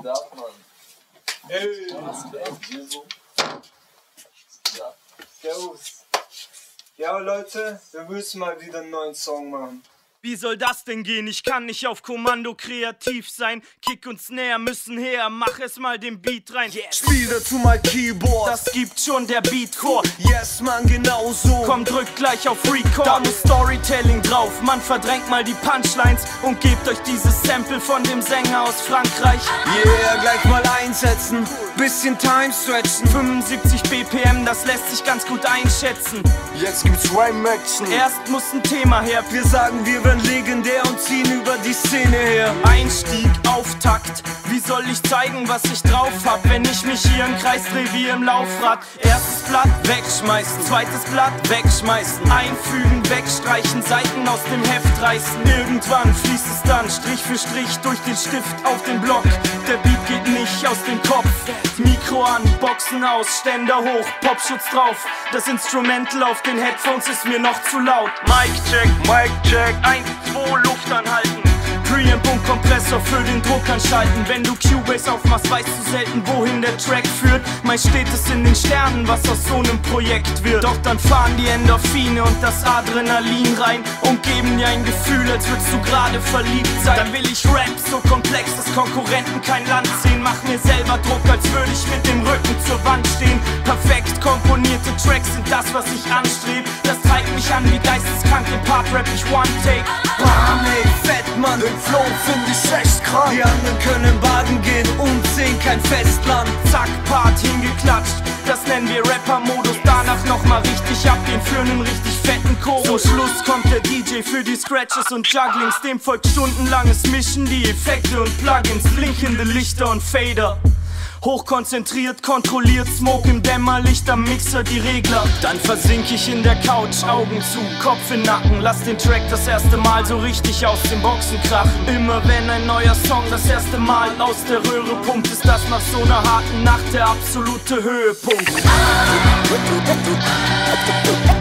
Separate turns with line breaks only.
geht ab, Mann?
Ey,
Was geht?
Servus. Ja, Leute, wir müssen mal wieder einen neuen Song machen.
Wie soll das denn gehen? Ich kann nicht auf Kommando kreativ sein. Kick und Snare müssen her, mach es mal den Beat rein.
Yes. Spiel dazu mal Keyboard.
Das gibt schon der Beat vor.
Yes, man, genau so.
Komm, drückt gleich auf Record. Da muss Storytelling drauf. Man verdrängt mal die Punchlines und gebt euch dieses Sample von dem Sänger aus Frankreich.
Yeah, gleich mal einsetzen. Bisschen Time stretchen.
75 BPM, das lässt sich ganz gut einschätzen.
Jetzt gibt's Rhyme-Action.
Erst muss ein Thema her.
Wir sagen, wir werden legendär und ziehen über die Szene her.
Einstieg, Auftakt. Wie soll ich zeigen, was ich drauf hab, wenn ich mich hier im Kreis dreh wie im Laufrad? Erstes Blatt wegschmeißen, zweites Blatt wegschmeißen, einfügen, wegstreichen, Seiten aus dem Heft reißen. Irgendwann fließt es dann Strich für Strich durch den Stift auf den Block. Der Beat geht nicht aus dem Kopf. Mikro an, Boxen aus, Ständer hoch, Popschutz drauf. Das Instrumental auf den Headphones ist mir noch zu laut. Mic check, 1, 2, Luft anhalten. Preamp und Kompressor für den Druck anschalten. Wenn du Cubase aufmachst, weißt du selten, wohin der Track führt. Meist steht es in den Sternen, was aus so einem Projekt wird. Doch dann fahren die Endorphine und das Adrenalin rein und geben dir ein Gefühl, als würdest du gerade verliebt sein. Dann will ich Rap so komplex, dass Konkurrenten kein Land sehen. Mach mir selber Druck, als würde ich mit dem Rücken zur Wand stehen. Perfekt komponierte Tracks sind das, was ich anstrebe. Das treibt mich an wie geisteskrank, den Part rap ich one take.
Bam, ey, fett, Mann, den Flow find ich echt krank. Die anderen können baden gehen und sehen kein Festland.
Zack, Part hingeklatscht, das nennen wir Rapper-Modus. Danach nochmal richtig abgehen für einen richtig fetten Chorus. Zum Schluss kommt der DJ für die Scratches und Jugglings. Dem folgt stundenlanges Mischen, die Effekte und Plugins, blinkende Lichter und Fader. Hochkonzentriert, kontrolliert, Smoke im Dämmerlicht, am Mixer die Regler. Dann versink ich in der Couch, Augen zu, Kopf in Nacken. Lass den Track das erste Mal so richtig aus den Boxen krachen. Immer wenn ein neuer Song das erste Mal aus der Röhre pumpt, ist das nach so einer harten Nacht der absolute Höhepunkt.